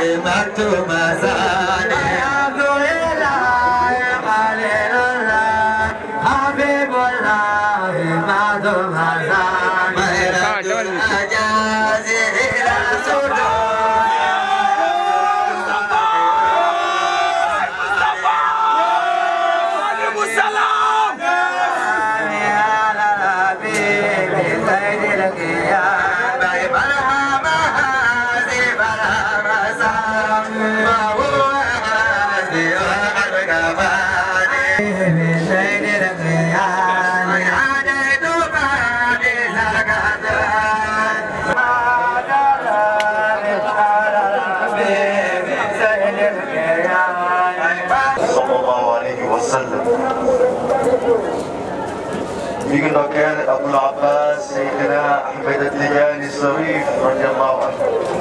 كان أبو العباس سيدنا أحمد التجاني الصريف رضي الله عنه.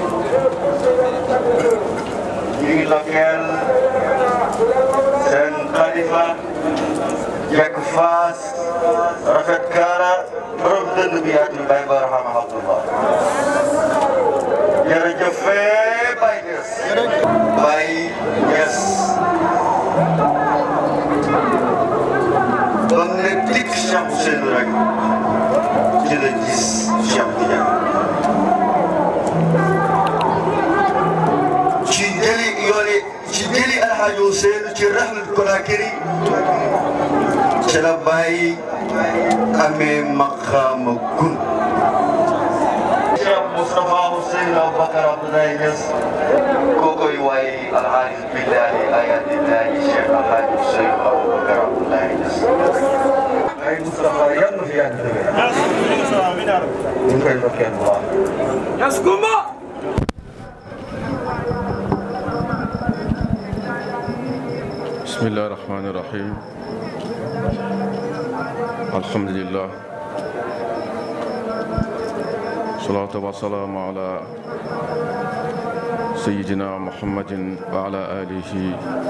كان سن خليفة يكفاس رفت كارا رفض النبيات البيبة رحمه الله. يرجفي بايدس بايدس dik Cheikh Ousseynou rek ci la gis Cheikh Tidiane ci jëli Alhaji Ousseynou ci Rahlul Konakri ci la bàyyi amee maqaama gun Cheikh Moustapha Ousseynou Aboubacar Abdoulaye Niass kookoy waay alxaarif billahi ayatillahi Cheikh Alhaji Ousseynou Aboubacar Abdoulaye Niass ay Moustapha yal na fi yàgg dëgg ñu koy ndokkee bu baax Niass Goumba bismillahi rahmani rahim alhamdulillah salaatu wa salaamu ala sayyidina muhammadin wa ala alihi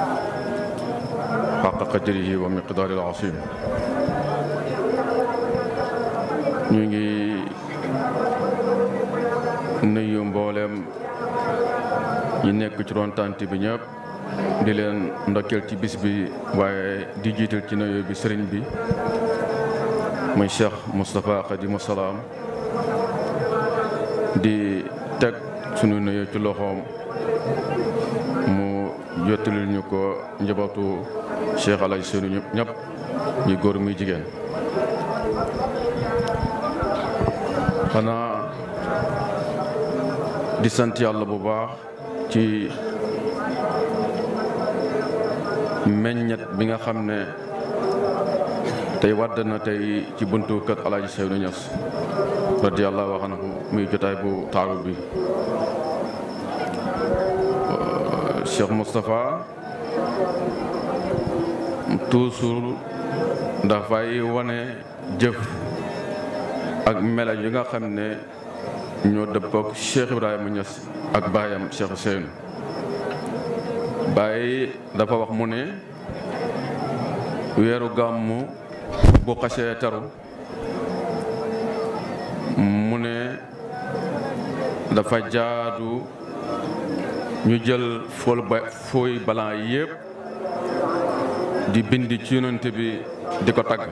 haqqa qadrihi wa miqdaari al-azim ñu ngi nuyu mboolem ñi nekk ci ron tant bi ñëpp di leen ndokkeel ci bis bi waaye di jiital ci nuyoo bi sëriñ bi muy Cheikh Moustapha Khadimu Salaam di teg sunu nuyoo ci loxoom mu jottalil ñu ko njabootu Cheikh Alhaji Ousseynou ñëpp ñuy góor muy jigéen xanaa di sant yàlla bu baax ci meññet bi nga xam ne tey wadd na tey ci buntu kër Alhaji Ousseynou Niass radiyallahu anhu muy jotaay bu taaru bi Cheikh Moustapha toujours dafay wane jëf ak melo yi nga xam ne ñoo dëppook Cheikh Ibrahima Niass ak baayam Cheikh Ousseynou Baye dafa wax mu ne weeru gàmmu bu xasee teru mu ne dafa jaadu ñu jël fooy balan yépp di bind ci yonent bi di ko tagg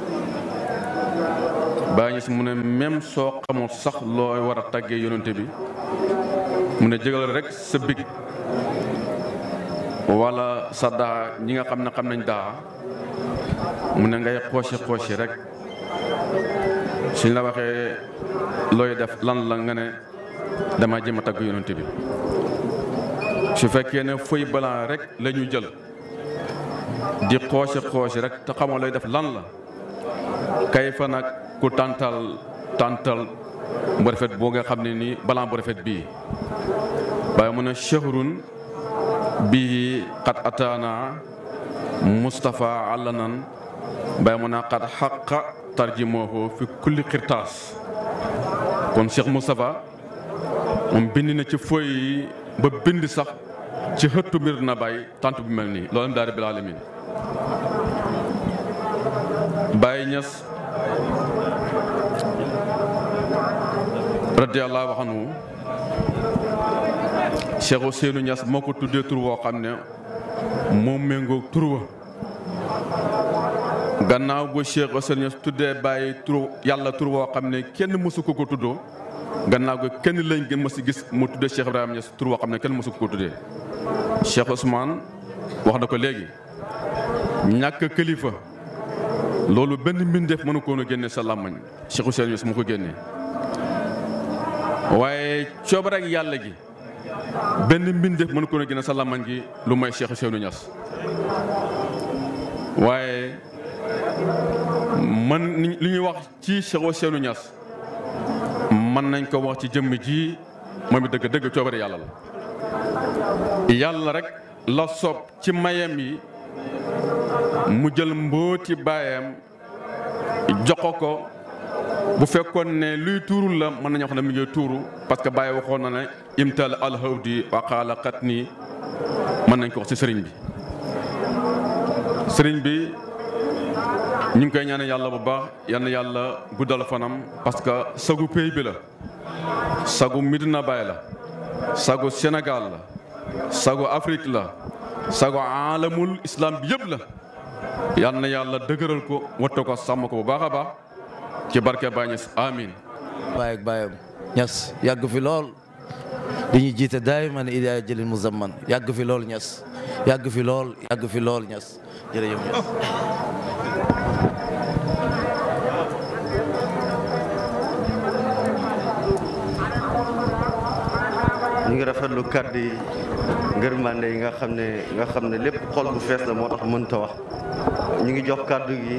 Baye Niass mu ne même soo xamul sax looy war a taggee yonent bi mu ne jëgal rek sa big wala sa daa ñi nga xam ne xam nañ daa mu ne ngay xoosi rek suñ la waxee looy def lan la nga ne dama jëm a tagg yonent bi su fekkee ne feuille blanc rek la ñu jël di xoosi rek te xamoo lay def lan la kay fa nag ku tàntal bu rafet boo nga xam ne nii blanc bu rafet bii waaye mu ne shahrun bii qad ataana Moustapha allanan bay mu ne qad xaqa tarjimoohu fi kulli xirtaas kon Cheikh Moustapha moom bind na ci fooy yi ba bind sax ci xëttu mbir na bàyyi tant bu mel nii loolu daal rabbil alamin Baye Niass radiyallahu anhu Cheikh Ousseynou Niass moo ko tuddee tur woo xam ne moom méngoog tur wa gannaaw bu Cheikh Ousseynou Niass tuddee bàyyi tur yàlla tur woo xam ne kenn mësu ko ko tuddoo gannaaw ko kenn lañ gën mës a gis mu tuddee Cheikh Ibrahima Niass tur woo xam ne kenn mësu ko ko tuddee Cheikh Ousmane wax na ko léegi ñàkk kilifa loolu benn mbindeef mënu koon a génne sa làmmañ Cheikh Ousseynou Niass mu ko génnee waaye coobare ak yàlla gi benn mbindeef mënu koon a génne sa làmmañ gi lu may Cheikh Ousseynou Niass waaye man li ñuy wax ci Cheikh Ousseynou Niass mën nañ ko wax ci jëmm ji moom it dëgg coobare yàlla la yàlla rek la soob ci mayam yi mu jël mbooti baayam jox ko bu fekkoon ne luy tuuru la mën nañu wax ne mi ngi tuuru parce que Baye waxoon na ne imtal alhawdi wa qaala qat nii mën nañ ko wax ci sëriñ bi ñu ngi koy ñaanal yàlla bu baax yal na yàlla guddal fanam parce que sagu pays bi la sagu Medina Baye la sagu Sénégal la sagu Afrique la sagu alamul islam bi yëpp la yal na yàlla dëgëral ko wattu ko sàmm ko bu baax a baax ci barke Baye Niass amiin. Baye ak Bayam Niass yàgg fi lool di ñu jiite daayiman ila jëlin muzamman yàgg fi lool Niass yàgg fi lool Niass jërëjëf Niass. ñu ngi rafetlu kàddu yi ngërmande yi nga xam ne lépp xol bu fees la moo tax mënta wax ñu ngi jox kàddu gi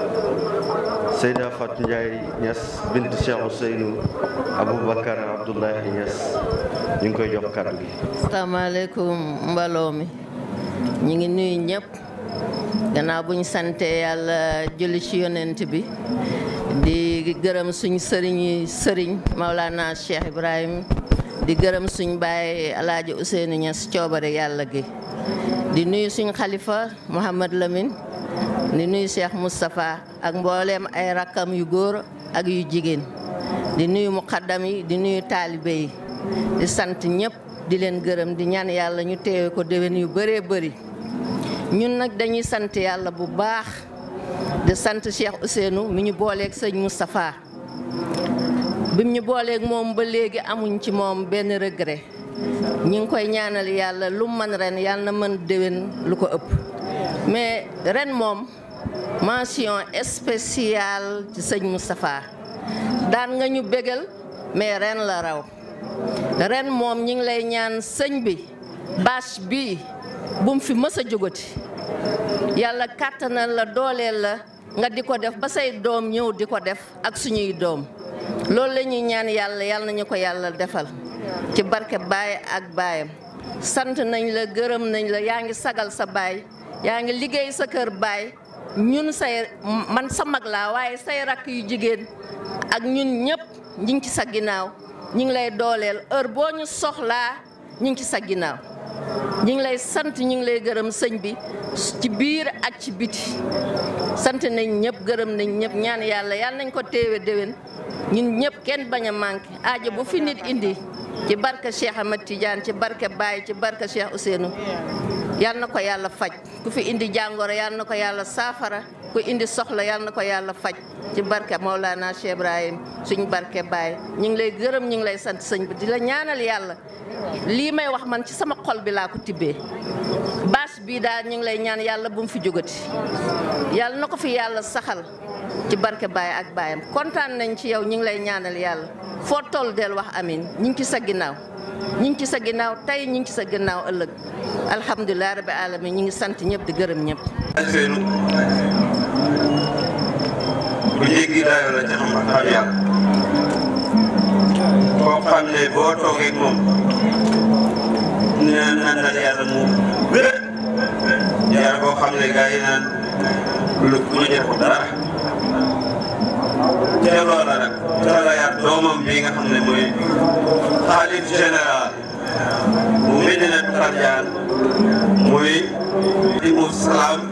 Seyda Fatou Ndiaye Niass bint Cheikh Ousseynou Aboubacar Abdoulaye Niass ñu ngi koy jox kàddu gi. asalaamaaleykum mbaloo mi ñu ngi nuyu ñëpp gannaaw bu ñu sante yàlla julli ci yonent bi di gërëm suñ sëriñ Maulana Cheikh Ibrahim di gërëm suñ baay Alaaji Ousseynou Niass coobare yàlla gi di nuyu suñ xalifa Mouhamad Lamine di nuyu Cheikh Moustapha ak mbooleem ay rakkam yu góor ak yu jigéen di nuyu muqaddam yi di nuyu taalibe yi di sant ñëpp di leen gërëm di ñaan yàlla ñu teewe ko déwén yu bëree bëri ñun nag dañuy sant yàlla bu baax di sant Cheikh Ousseynou mi ñu booleeg sëñ Moustapha bim ñu booleeg moom ba léegi amuñ ci moom benn regret ñi ngi koy ñaanal yàlla lu mën ren yàlla na mën déwén lu ko ëpp mais ren moom mention spéciale ci sëñ Moustapha daan nga ñu bégal mais ren la raw ren moom ñi ngi lay ñaan sëñ bi bâche bi bu mu fi mës a jógati yàlla kàttanal la dooleel la nga di ko def ba say doom ñëw di ko def ak suñuy doom loolu la ñuy ñaan yàlla nañu ko yàlla defal ci barke Baye ak baayam sant nañ la gërëm nañ la yaa ngi sagal sa baay yaa ngi liggéey sa kër baay ñun man sa mag laa waaye say rakk yu jigéen ak ñun ñëpp ñi ngi ci sa ginnaaw ñi ngi lay dooleel heure boo ñu soxlaa ñi ngi ci sa ginnaaw ñi ngi lay sant ñi ngi lay gërëm sëñ bi ci biir ak ci biti sant nañ ñëpp gërëm nañ ñëpp ñaan yàlla nañ ko téewe déwén ñun ñëpp kenn bañ a manqué aajo bu fi nit indi ci barke Cheikh Ahmad Tidiane ci barke Baye ci barke Cheikh Ousseynou yal na ko yàlla faj ku fi indi jàngoro yal na ko yàlla saafara ku indi soxla yal na ko yàlla faj ci barke Maulana Cheikh Ibrahim suñ barke Baye ñu ngi lay gërëm ñu ngi lay sant sëñ bi di la ñaanal yàlla lii may wax man ci sama xol bi laa ko tibbee bâche bii daal ñu ngi lay ñaan yàlla bu mu fi jógati yàlla na ko fi yàlla saxal ci barke Baye ak baayam kontaan nañ ci yow ñu ngi lay ñaanal yàlla foo toll del wax amin ñu ngi ci sa ginnaaw ñu ngi ci sa ginnaaw tey ñu ngi ci sa ginnaaw ëllëg alhamdulilah rabbi alamin ñu ngi sant ñëpp di gërëm ñëpp. bu jéggi daayoo la ci xam yàlla koo xam ne boo toogee moom nee naan yàlla mu wér yàlla boo xam ne gars yi naan lu ñu def ko dara te loola nag te la yar doomam bi nga xam ne mooy xaalif général bu Médina Tarjaan muy Ibou Salam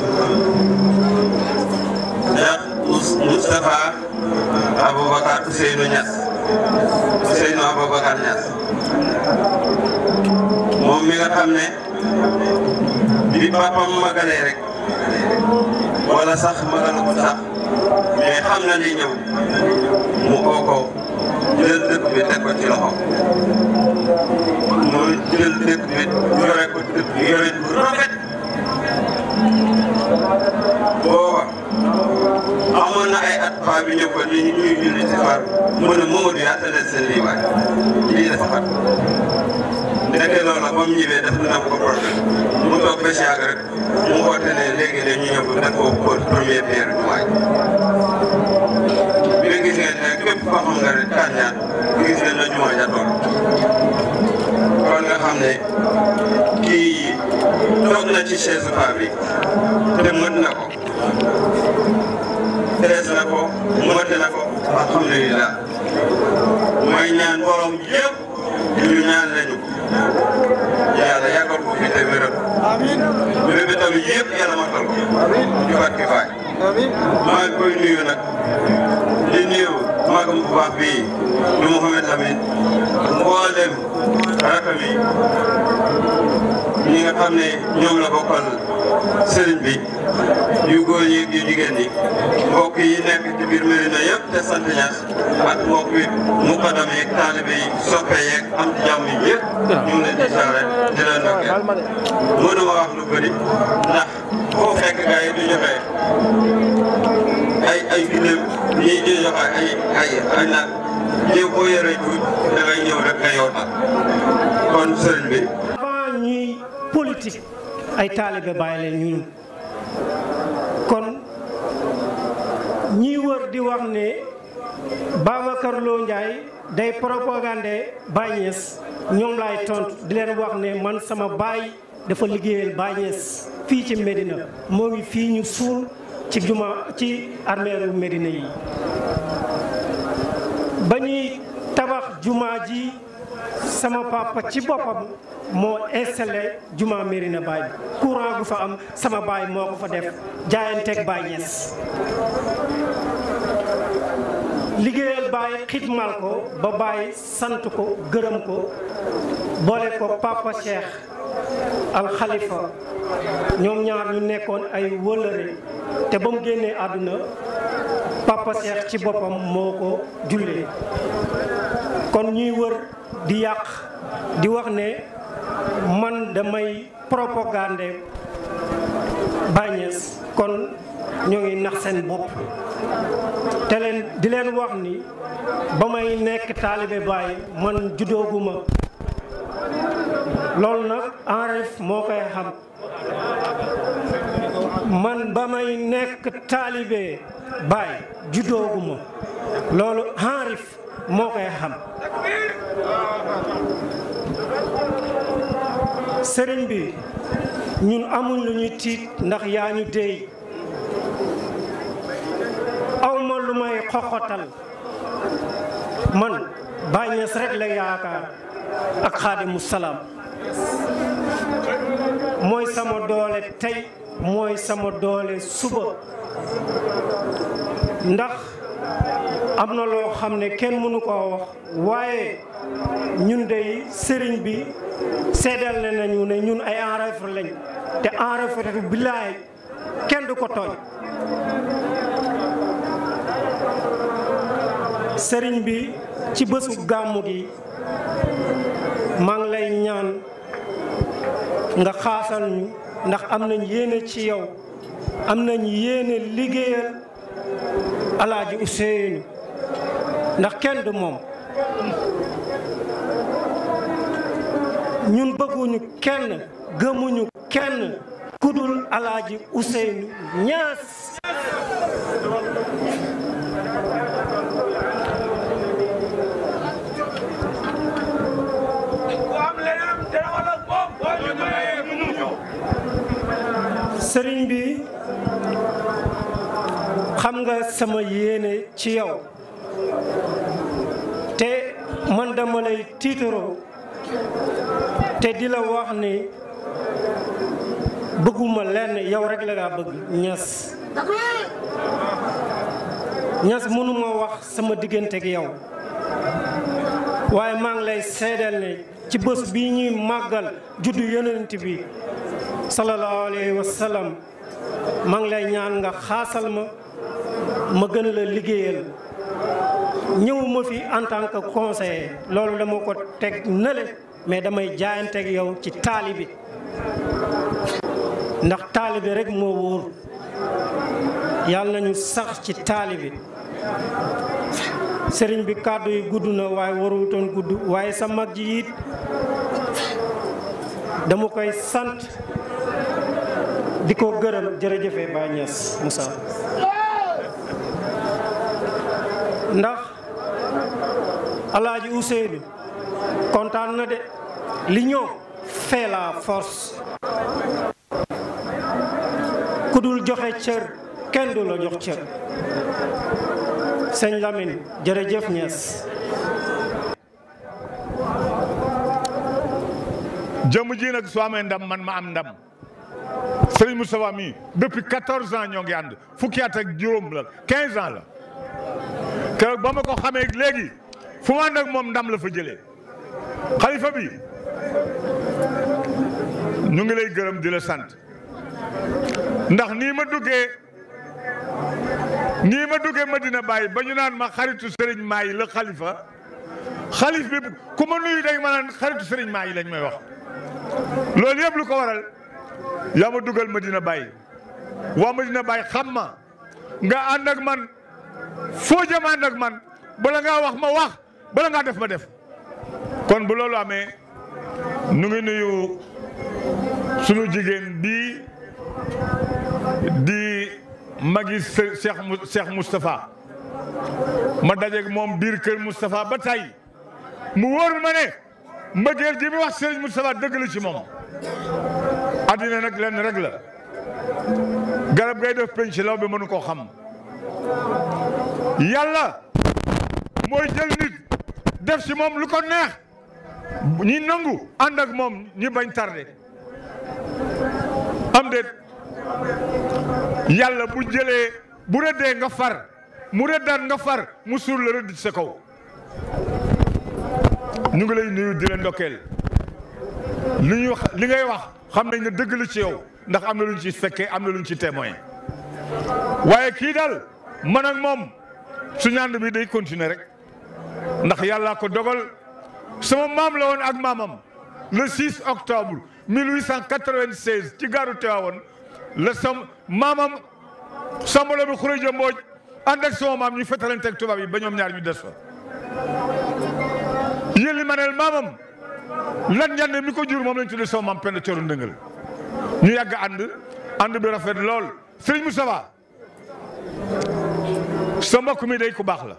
ndax Moustapha Aboubacar Ousseynou Niass Ousseynou Aboubacar Niass moom mi nga xam ne bi papam magalee rek wala sax magalu ko sax mais xam na ni ñëw mu oo ko jël dëkk bi teg ko ci loxo mu jël dëkk bi yore ko dëkk bi yore bu rafet booba amoon na ay at paa bi ñëw ko ni ñuy julli ci far mu ne Mamadou yaatale seen lii waay lii dafa xat ndeke loolu nag ba mu ñëwee def na ko problème mu toog ba si yàgg rek mu woote ne léegi de ñu ñëw def ko première pierre du waay bi nga gis ngeen ne képp koo xam nga rek Kandian gis ngeen na jumaa ja toll kon nga xam ne kii toog na ci chaise paa bi te mën na ko fees na ko mën na ko alhamdulilah mooy ñaan borom yëpp ñu ñaan lañu yàlla yàggal ko fi te wéral bi tamit yëpp yàlla matal ko ci barke Baay maa ngi koy nuyu nag di nuyu magam bu baax bii du Mouhamed Lamine mboolem rakam yi ñi nga xam ne ñoom la bokkal sëriñ bi yu góor yi yu jigéen ñi mbokk yi nekk ci biir Médina yëpp te sant Ñas ak mbokk yi muqaddam yeeg taalibe yi soppe yeeg am ci jàmm yi yëpp ñu ngi leen di saare di leen ndokkeel mënuma wax lu bëri ndax foo fekk gars yi du joxe ay gileem ñii di joxe ay nag ñëw boo yoree tuut da ngay ñëw rek nga yootal kon sëriñ bi avant ñuy politique ay taalibe bàyyi leen ñun kon ñi wër di wax ne Babacar Lo Ndiaye day propagande Baye Niass ñoom laay tontu di leen wax ne man sama baay dafa liggéeyal Baye Niass fii ci Médina moo ngi fii ñu suul ci juma ci armeeru Médina yi ba ñuy tabax juma ji sama papa ci boppam moo installé juma Médina Baye bi courant gu fa am sama baay moo ko fa def jaayanteeg Baye Niass liggéeyal Baye xidmal ko ba Baye sant ko gërëm ko boole ko papa Cheikh al Khalifa ñoom ñaar ñu nekkoon ay wëllëre te ba mu génnee àdduna papa Cheikh ci boppam moo ko jullee kon ñuy wër di yàq di wax ne man damay propagande Baye Niass kon ñoo ngi nax seen bopp te leen di leen wax ni ba may nekk taalibe Baye man juddooguma loolu nag enref moo koy xam man ba may nekk taalibe Baye juddooguma loolu enref moo koy xam sëriñ bi ñun amuñ lu ñuy tiit ndax yaa ñu déey awma lu may xoxotal man Baye Niass rek la yaakaar ak Xaadimu Salaam mooy sama doole tey mooy sama doole suba ndax am na loo xam ne kenn mënu koo wax waaye ñun dey sëriñ bi seedal nañu ne ñun ay enregistré lañ te enregistré billaay kenn du ko tooñ sëriñ bi ci bésu gàmmu gi maa ngi lay ñaan nga xaasal ñu ndax am nañ yéene ci yow am nañ yéene liggéeyal Alaaji Ousseynou ndax kenn du moom ñun bëgguñu kenn gëmuñu kenn kudul Alaaji Ousseynou Niass sëriñ bi xam nga sama yéene ci yow te man dama lay tiitaroo te di la wax ni bëgguma lenn yow rek la nga bëgg Niass Niass mënuma wax sama diggante ak yow waaye maa ngi lay seedal ne ci bés bi ñuy màggal juddu yonent bi sallallahu alayhi wa sallam maa ngi lay ñaan nga xaasal ma gën la liggéeyal ñëwuma fi en tant que conseiller loolu dama ko teg nële mais damay jaayanteeg yow ci taalibi ndax taalibi rek moo wóor yàlla nañu sax ci taalibi sëriñ bi kàddu yi gudd na waaye warutoon gudd waaye sa mag ji it dama koy sant di ko gërëm jërëjëfe Baye Niass Moussa ndax Alaaji Ousseynou kontaan na de l'union fait la force ku dul joxe cër kenn du la jox cër sëñ Lamine jërëjëf Niass jëmm ji nag su amee ndam man ma am ndam Serigne Moustapha mi depuis 14 ans ñoo ngi ànd fukki at ak juróom la 15 ans la keroog ba ma ko xamee léegi fu ma ànd ak moom ndam la fa jëlee xalifa bi ñu ngi lay gërëm di la sant ndax nii ma duggee Medina Baye ba ñu naan ma xaritu Serigne Maay la xalif bi ku ma nuyu day ma naan xaritu Serigne Maay lañ may wax loolu yëpp lu ko waral yaa ma dugal Medina Baye waa Medina Baye xam ma nga ànd ak man foo jëm ànd ak man bala ngaa wax ma wax bala ngaa def ma def kon bu loolu amee nu ngi nuyu sunu jigéen bii di magi Cheikh Moustapha ma dajeeg moom biir kër Moustapha ba tey mu wóor ma ne mbëggeel gi mi wax Serigne Moustapha dëgg la ci moom addina nag lenn rek la garab ngay def penc law bi mënu koo xam yàlla mooy jël nit def ci moom lu ko neex ñi nangu ànd ak moom ñi bañ tardé am déet yàlla bu jëlee bu rëddee nga far mu rëddaat nga far mu suur la rëdd ci sa kaw ñu ngi lay nuyu di leen ndokkeel li ngay wax xam nañ ne dëgg la ci yow ndax am na lu ñu ci fekkee am na lu ñu ci témoin waaye kii daal man ak moom suñu ànd bi day continuer rek ndax yàllaa ko dogal sama maam la woon ak maamam le 6 octobre 1896 ci gaaru Tiwaawoon la maamam Samba Laobé Khourédia Mbodj ànd ak sama maam ñu fetalante ak tubaab yi ba ñoom ñaar ñu des fa yéen li ma neel maamam lan njande mi ko jur moom lañ tuddee sama maam Penda Coro Ndëngal ñu yàgg ànd bi rafet lool Serigne Moustapha sa mbokk mi day ku baax la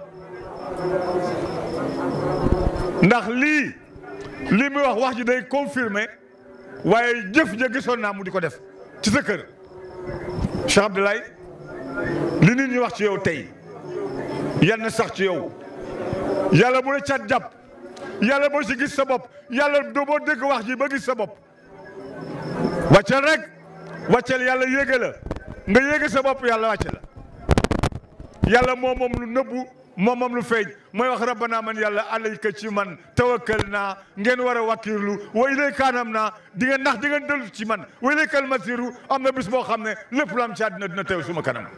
ndax lii muy wax ji day confirmer waaye jëf ja gisoon naa mu di ko def ci sa kër Cheikh Abdoulaye li nit ñi wax ci yow tey yal na sax ci yow yàlla bu la cat jàpp yàlla boo ci gis sa bopp yàlla doo boo dégg wax ji ba gis sa bopp wàccel rek wàccel yàlla yéege la nga yéege sa bopp yàlla wàcce la yàlla moom lu nëbbu moom lu feeñ mooy wax rabbana man yàlla alayka ci man tawakkal naa ngeen war a wakkiirlu wa ilayka anam naa di ngeen ndax di ngeen dellu ci man wa ilaykal masiru am na bis boo xam ne lépp lu am ci àddina dina teew suma kanam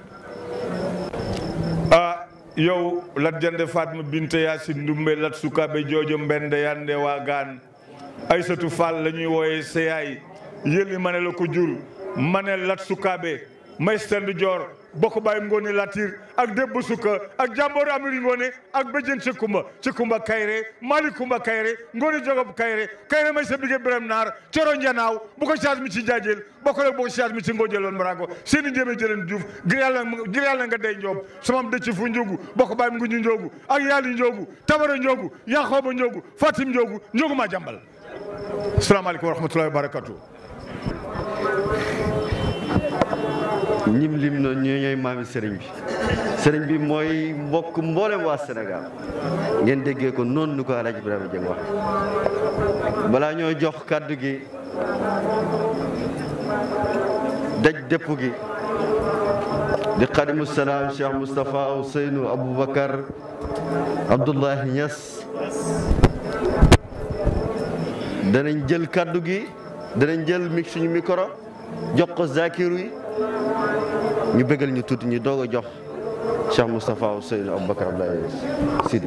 yow lat jande Fatma binte Yaasin Ndumbe lat sukabe joojo mbende yande waagaan Aysatu Fall la ñuy wooye sa yaay yëli ma ne la ko jur ma ne lat sukabe may stend joor bokk bàyyi ngoone latir ak debbu sukka ak jàmboor amiri ngoone ak bëjën ci kumba kayre mali kumba kayre ngoone jogob kayre may sa bige biram naar coro njanaaw bu ko caas mi ci jaajeel bokk rek bu ko caas mi ci ngoojeloon marago seeni njéeme jëleen juuf ngir yàlla nga dey njoob samam dëcc fu njogu bokk bàyyi nguñu njogu ak yaali njogu tabara njogu yaxooba njogu fatim njogu maa jàmbal asalaamaaleykum wa rahmatullahi wa barakatuh ñim lim na ñooy maami sëriñ bi mooy mbokk mboolem waa Sénégal ngeen déggee ko noonu nu ko El Hadj Ibrahima Dieng wax balaa ñoo jox kàddu gi daj dëpp gi di xadimu salaam Cheikh Moustapha Ousseynou Aboubacar Abdoulahi Niass danañ jël kaddu gi danañ jël suñu micro jox ko Zakiru yi ñu bëggal ñu tuuti ñu doog a jox Cheikh Moustapha Ousseynou Aboubacar Abdoulaye Sidi.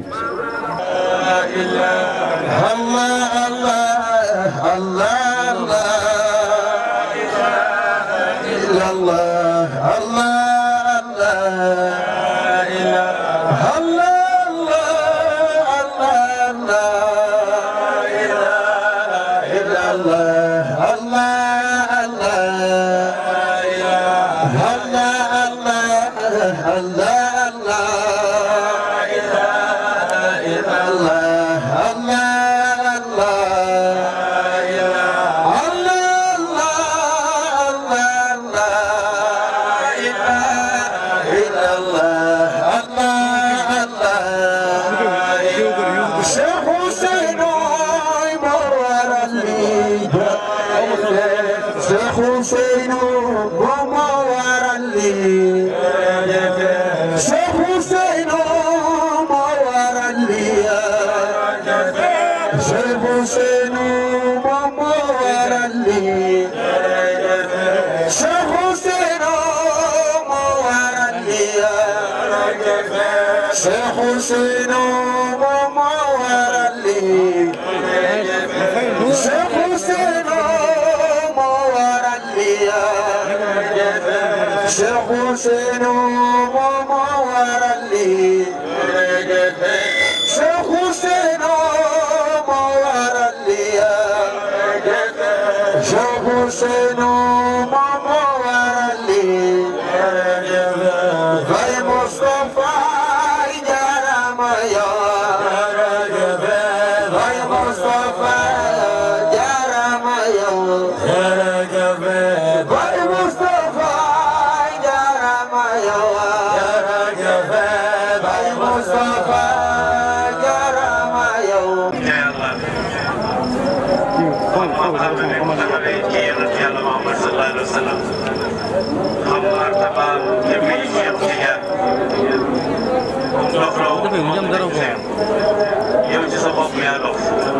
yow ci sa bopp yaa dof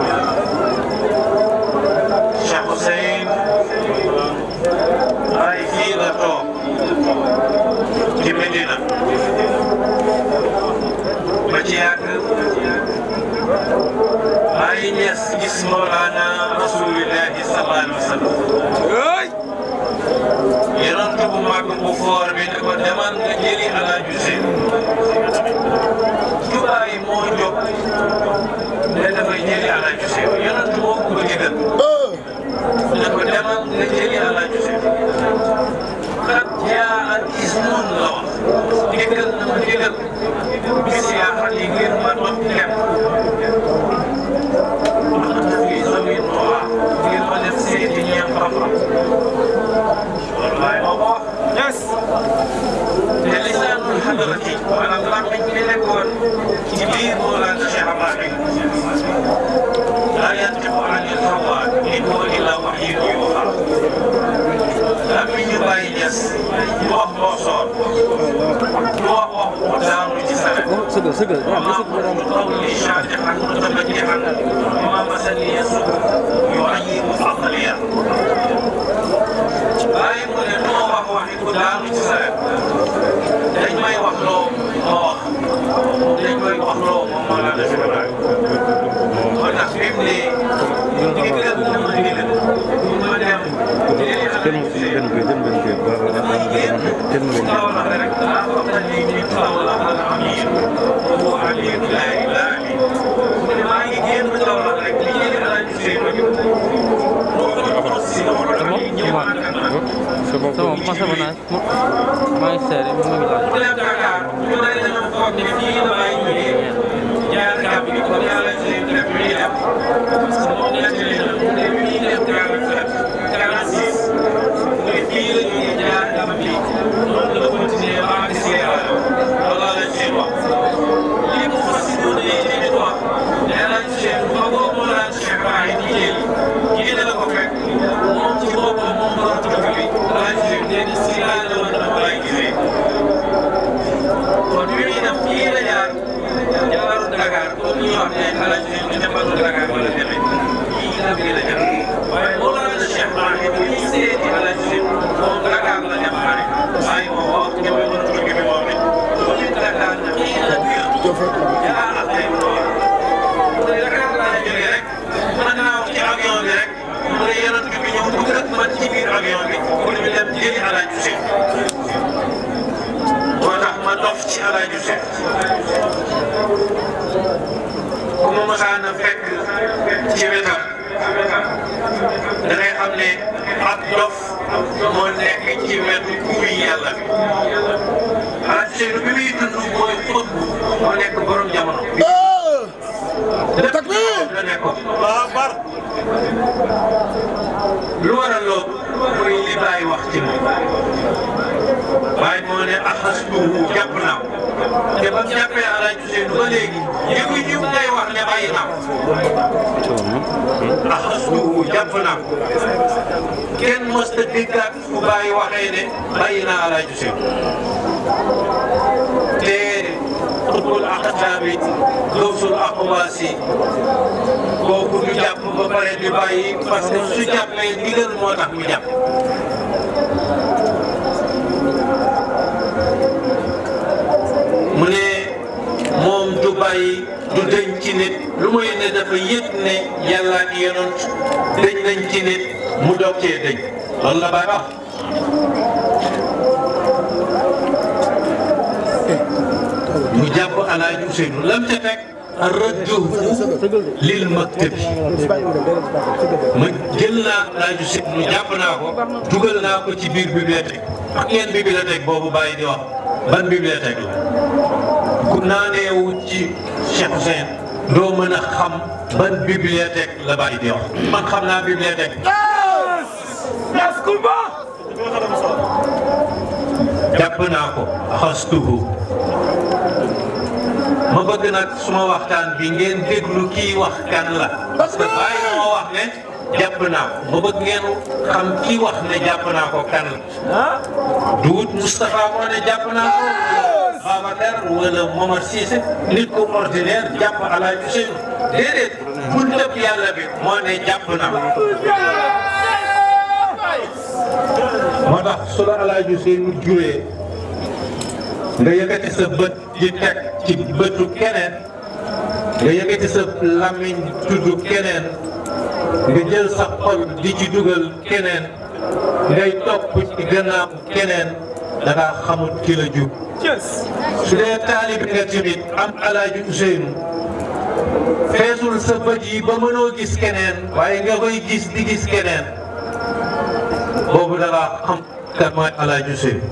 Cheikh Hussein ay fii la toog ci Medina ba ci yàgg ay ñes gis Mawlana Rasulillahi sallallahu alayhi wa sallam yonent bu mag bu foor bi ne ko demal nga jëli Alaaji Seen Tubaay moo jóg ne dafay jëli Alaaji Seen yonent moo ko digal ne ko demal nga jëli Alaaji Seen xat jaa ak ismun la wax digal na ma digal bis yaa xam yi ngir ma doon dem fi zamin noir ngir ma def seeti ñeem xam-xam wallaay moo ko wax yes te lisaanul hadrati maanaam làmmiñ bi nekkoon ci biir Mawlana Cheikh Ahmad laa yantiqu anil hawa in huwa illaa wahyun yuuhaa làmmiñ ñu bàyyi ñes du wax moo soor du wax wax bu daanu ci saret qawli shaatihan mutabajjihan ma masani yasud yu'ayyibu aqliya waaye mu ne noo wax waxi ku daanu ci saret dañ may wax loo moo wax dañ koy wax loo moom moo la def moo tax fi mu ne digal na ma digal bu ma dem jëli Kaolack rek daa wax na ni min Kaolack al amiin wa aliin laa ilaaha illa mu ne maa ngi génn Kaolack rek li jëli Alaaji Seen ma ñëw C'est bon, pensez bon âge. Moi, c'est ni bu ñu seeti Alaaji Ousseynou moom Dakar la démarré waaye moo wax ñëwee woon tur bi moom it bu ñu Dakar na xëy na biir yaa ak ay lool Dakar laa jógee rek mën naa wax ci avion bi rek mu ne yonent bi ñëw dugg ak man ci biir avion bi pour ñu dem jëli Alaaji Ousseynou moo tax ma dof ci Alaaji Ousseynou ku ma mosaan a fekk ci wetam da ngay xam ne ak dof moo nekk ci wetu kuy yàlla bi Alaaji Ousseynou bi muy dund mooy xut moo nekk borom jamono. lépp la nekkoon. lu waral loolu mooy li Baay wax ci moom Baay moo ne axastuhu jàpp naa ko te ba mu jàppee Alaaji Ousseynou ba léegi yëngu ñu ngay wax ne bàyyi naa ko axastuhu jàpp naa ko kenn mës a déggaat fu Baay waxee ne bàyyi naa Alaaji Ousseynou te xutbul aqtaami gawsul aqwaasi kooku du jàpp ba pare di bàyyi parce que su jàppee ndigal moo tax mu jàpp mu ne moom du bàyyi du dëñ ci nit lu muy ne dafa yëg ne yàlla ak yonent dëñ nañ ci nit mu doog cee dëñ loolu la Baay wax mu jàpp Alaaji Ousseynou lam ca teg radduhu lil maktabi ma jël naa Alaaji Ousseynou jàpp naa ko dugal naa ko ci biir bibliothèque ak ngeen bibliothèque boobu Baye di wax ban bibliothèque la ku naaneewu ci Cheikh Ousseynou doo mën a xam ban bibliothèque la Baye di wax man xam naa bibliothèque jàpp naa ko xastuhu ma bëgg nag suma waxtaan bi ngeen déglu kii wax kan la parce que Baye moo wax ne jàpp naa ko ma bëgg ngeen xam kii wax ne jàpp naa ko kan la duut Moustapha moo ne jàpp naa ko Babacar wala Momar Cissé nit ku ordinaire jàpp Alaaji Ousseynou déedéet bul dëpp yàlla bi moo ne jàpp naa ko moo tax su la Alaaji Ousseynou juree nga yëkkati sa bët di teg ci bëtu keneen nga yëkkati sa làmmiñ tudd keneen nga jël sa xol di ci dugal keneen ngay topp ci gannaaw keneen da ngaa xamut ki la jub su dee taalibi nga tamit am Alaaji Ousseynou feesul sa bët yi ba mënoo gis keneen waaye nga koy gis di gis keneen boobu da ngaa xam kan mooy Alaaji Ousseynou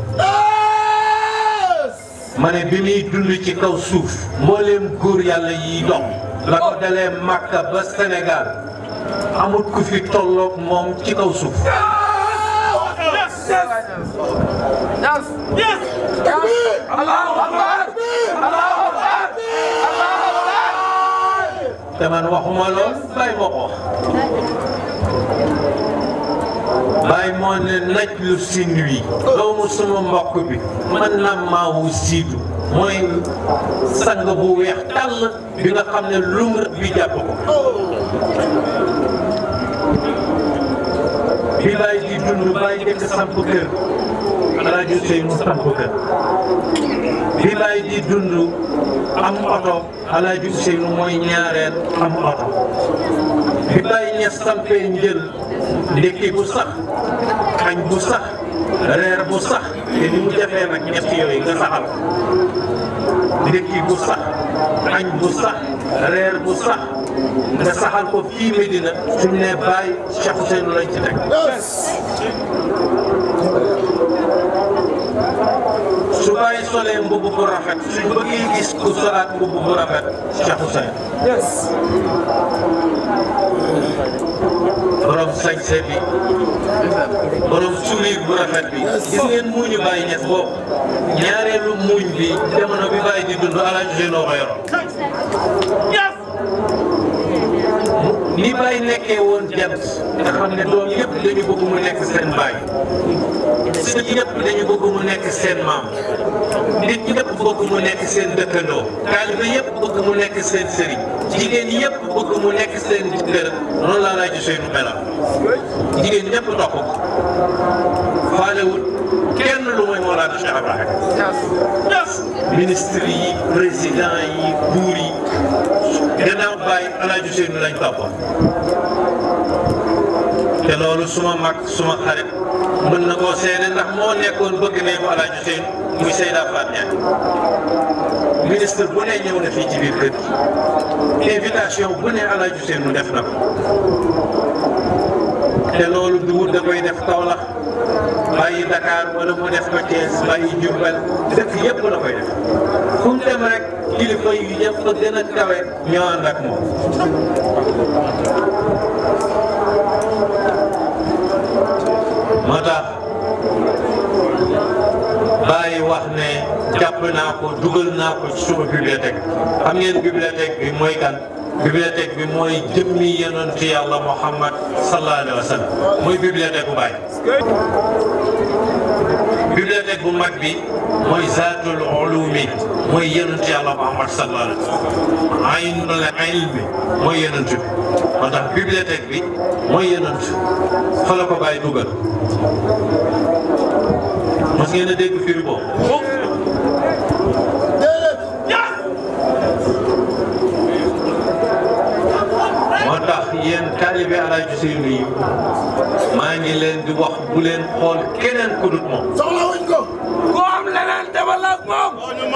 ma ne bi muy dund ci kaw suuf mbooleem góor yàlla yiy dox la ko dalee Makka ba Sénégal amut ku fi tolloog moom ci kaw suuf te man waxuma lool Baye moo ko wax Baye moo ne naj lu sin wi doomu suma mbokk bi mën na maawu siidu mooy sang bu weex tàll bi nga xam ne lumr bi jàpp ko bi Baye di dund Baye jëkk samp kër Alaaji Ousseynou samp kër bi Baye di dund am oto Alaaji Ousseynou mooy ñaareel am oto bi Baye ñes sampee njël ndekki bu sax añ bu sax reer bu sax te ni mu jafee nag ñett yooyu nga saxal ndekki bu sax añ bu sax reer bu sax nga saxal ko fii Medina suñ ne Baye Cheikh Ousseynou lañ ci teg su Baye solee mbubb bu rafet suñ bëggee gis ku solaat mbubb bu rafet Cheikh Ousseynou borom sañse bi borom sulir bu rafet bi gis ngeen muuñu Baye Niass boobu ñaareelu muuñ bi jamono bi Baye di dund Alaaji Ousseynou ko yoroon ni Baye nekkee woon jant nga xam ne doom yëpp dañu bëgg mu nekk seen baay sët yëpp dañu bëgg mu nekk seen maam nit ñëpp bëgg mu nekk seen dëkkandoo taalibe yëpp bëgg mu nekk seen sëriñ jigéen yëpp bëgg mu nekk seen jëkkër noonu laa laaj seen melam jigéen ñëpp topp ko faalewul kenn lu mooy Mawlana Cheikh Ibrahim ministre yi président yi buur yi gannaaw Baye Alaaji Seynu lañ toppoon te loolu suma mag suma xarit mën na koo seede ndax moo nekkoon bëgg neeku Alaaji Seynu muy Seyda Fatou Niang ministre bu ne ñëw na fii ci biir kër gi invitation bu ne Alaaji Seynu def na ko te loolu du wut da koy def Kaolack bàyyi Dakar wala mu def ko Thiès bàyyi Diourbel dëkk yëpp la koy def fu mu dem rek kilifa yu yëpp ba gën a kawe ñoo ànd ak moom. moo tax Baye wax ne jàpp naa ko dugal naa ko ci suma bibliothèque xam ngeen bibliothèque bi mooy kan. bibliothèque bi mooy jëmmi yonent yàlla Muhammad sallallahu alayhi wa sallam mooy bibliothèque bu Baye. bibliothèque bu mag bi mooy zaatul ulumi mooy yonent yàlla Muhammad sallallahu alayhi wa sallam aynul ilmi mooy yonent bi moo tax bibliothèque bi mooy yonent fa la ko Baye dugal. mos ngeen a dégg firi boobu. moo tax yéen taalibe Alaaji Seynu yi maa ngi leen di wax bu leen xool keneen ku dut moom. soxla wuñ ko. ku am leneen demal ak moom.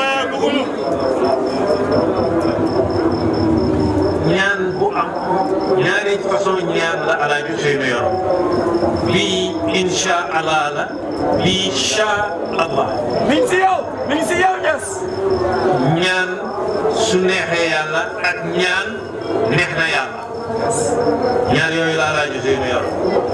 ñaan bu am ñaari façon ñaan la Alaaji Seynu yor bii incha allah la bii sha allah. mi ngi si yow mi ngi si yow Niass. ñaan su neexee yàlla ak ñaan neex na yàlla. ñaar yooyu la Alaaji Seynu yor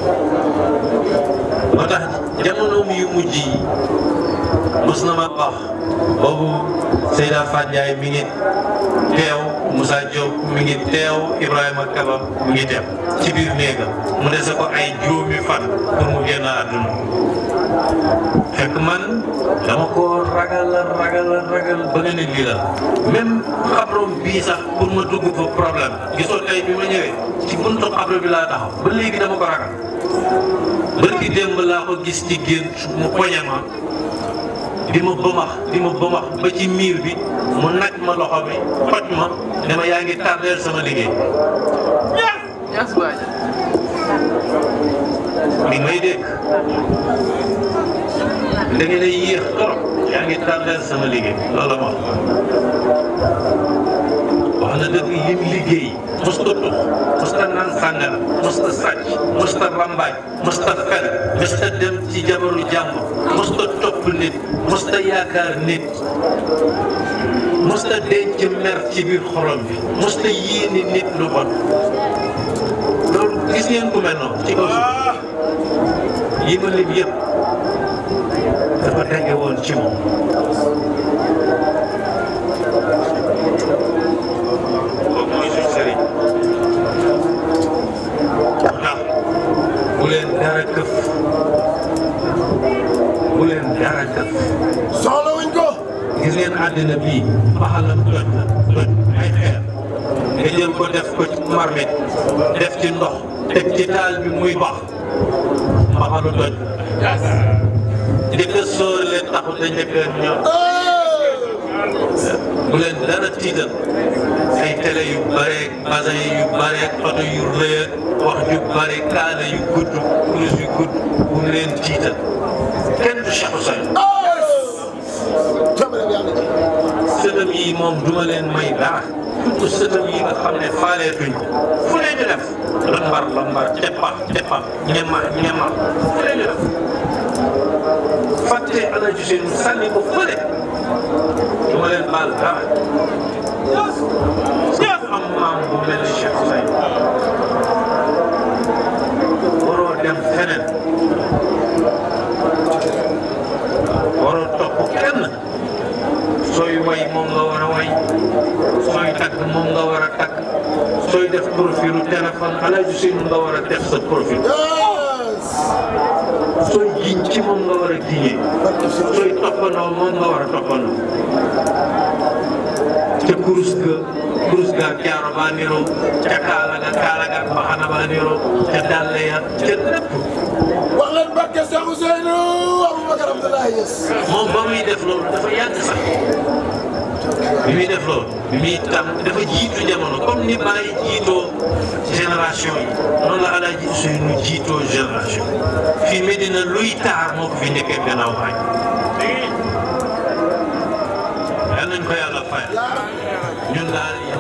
moo tax jamonoom yu mujj yi mos na ma wax boobu Seyda Fatou Ndiaye mi ngi teew Moussa Diop mi ngi teew Ibrahima Kaba mi ngi teew ci biir néegam mu dese ko ay juróomi fan pour mu génn àdduna fekk man dama ko ragal ba nga ne lii la même xabroom bii sax pour ma dugg fa problème gisoo tey bi ma ñëwee ci buntu xabro bi laa taxaw ba léegi dama ko ragal bërki démb laa ko gis ci gént mu poñe ma di ma bëmax ba ci miir bi mu naj ma loxo bi xoj ma ne ma yaa ngi tardeel sama liggéey. Niass Baye. mi may dégg da ngeen a yéex trop yaa ngi tardeel sama liggéey loolu ma wax na dëgg yim liggéey mosta tux mosta naan sàngara mosta sàcc mosta rambaaj mosta fen mosta dem ci jabaru jàmm mosta topp nit mosta yaakaar nit mosta denc mer ci biir xolam bi mosta yéene nit lu bon loolu gis ngeen ku mel noonu ci kaw suuf yi ma lim yëpp dafa tege woon ci moom kooku mooy suñu sëriñ ndax bu leen dara këf soxla wuñ ko. gis ngeen àddina bii baxalam toj ay xeer nga jël ko def ko ci marmite def ci ndox teg ci taal bi muy bax mbaxalu toj njëkk a sóor leen taxut a njëkk a ñor bu leen dara tiital ay télé yu bare basin yu bare oto yu rëy wax yu bare kaala yu gudd kurus yu gudd bu mu leen tiital kenn du Cheikh Ousseynou sëtam yi moom duma leen may dara surtout sëtam yi nga xam ne faaleetuñ ko fu ne ñu def lambar teppa ñema fu ne ñu def fàtte Alaaji Seynu sànni ko fële duma leen baal dara am maam bu mel ni Cheikh Ousseynou waroo dem feneen waroo topp kenn sooy way moom nga war a way sooy tagg moom nga war a tagg sooy def profilu téléphone Alaaji Ousseynou nga war a def sa profil sooy giñ ci moom nga war a giñee sooy toppandoo moom nga war a toppandoo ca kurus ga jaaro ba niroo ca kaala ga mbaxana ba niroo ca dàlle ya ca lépp wax leen barke Cheikh Ousseynou Aboubacar Abdoulaye Niass moom ba muy def loolu dafa yàgg sax bi muy def loolu bi muy tam dafa jiitu jamono comme ni Baye jiitoo génération yi noonu la Alaaji Ousseynou jiitoo génération fii Medina luy taar moo ko fi nekkee gannaaw Baye yal nañ ko yàlla fayal ñun daal